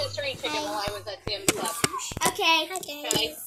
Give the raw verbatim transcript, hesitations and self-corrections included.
mystery chicken while I was at Tim's club. Okay. Hi, guys. Okay.